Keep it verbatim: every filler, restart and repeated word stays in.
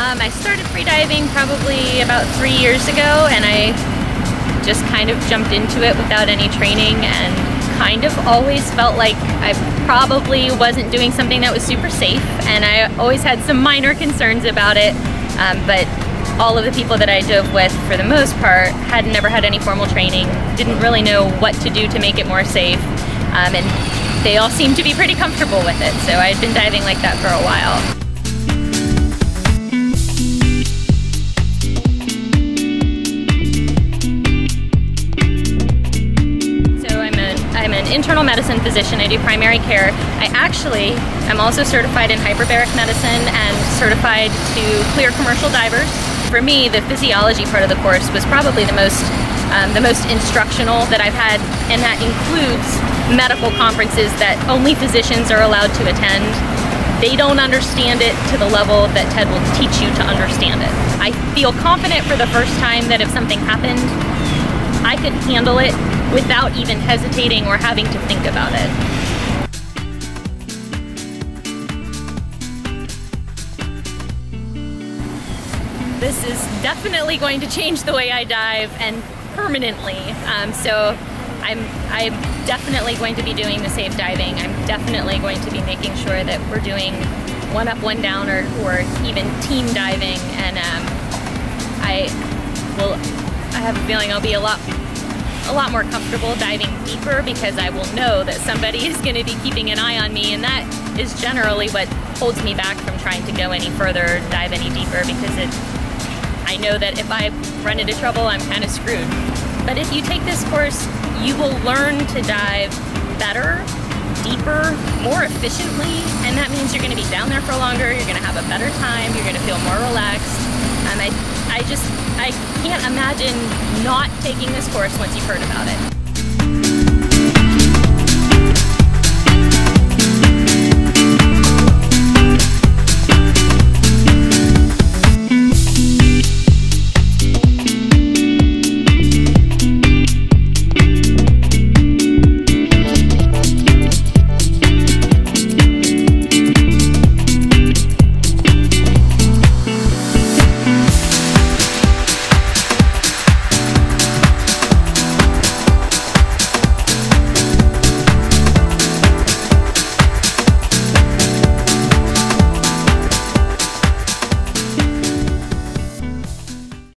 Um, I started freediving probably about three years ago, and I just kind of jumped into it without any training, and kind of always felt like I probably wasn't doing something that was super safe, and I always had some minor concerns about it, um, but all of the people that I dove with, for the most part, had never had any formal training, didn't really know what to do to make it more safe, um, and they all seemed to be pretty comfortable with it, so I'd been diving like that for a while. I'm an internal medicine physician. I do primary care. I actually am also certified in hyperbaric medicine and certified to clear commercial divers. For me, the physiology part of the course was probably the most um, the most instructional that I've had, and that includes medical conferences that only physicians are allowed to attend. They don't understand it to the level that TED will teach you to understand it. I feel confident for the first time that if something happened, I could handle it without even hesitating or having to think about it. This is definitely going to change the way I dive, and permanently. Um, so I'm, I'm definitely going to be doing the safe diving. I'm definitely going to be making sure that we're doing one up, one down, or, or even team diving. And um, I will, I have a feeling I'll be a lot a lot more comfortable diving deeper, because I will know that somebody is going to be keeping an eye on me, and that is generally what holds me back from trying to go any further, dive any deeper, because it, I know that if I run into trouble, I'm kind of screwed. But if you take this course, you will learn to dive better, deeper, more efficiently, and that means you're going to be down there for longer, you're going to have a better time, you're going to feel more relaxed. Um, I, I just, I can't imagine not taking this course once you've heard about it.